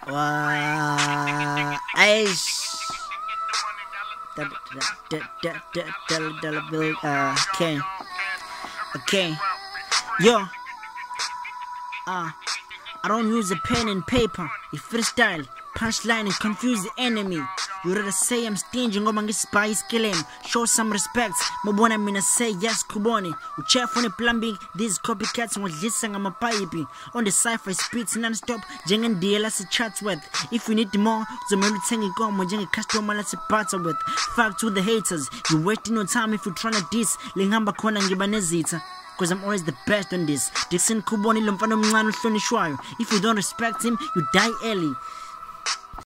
Okay. Yo. I don't use a pen and paper. You freestyle, punchline and confuse the enemy. You rather say I'm stingy, ngoma ngispice kill him. Show some respect. Mabona mina say yes Khubone. Uchef on the plumbing, these copycats ngodlisa ngamapipe. On the sci-fi speeds non-stop, njengendiyela si chats with. If you need more, uzomela uthenga inkomo njenge-customer lasibhatha with. Fuck to the haters, you wasting no time if you tryna diss. Lingihamba khona ngiba nezitha. Cause I'm always the best on this. Dickson Khubone lo mfana omncane ohlonishwayo. If you don't respect him, you die early.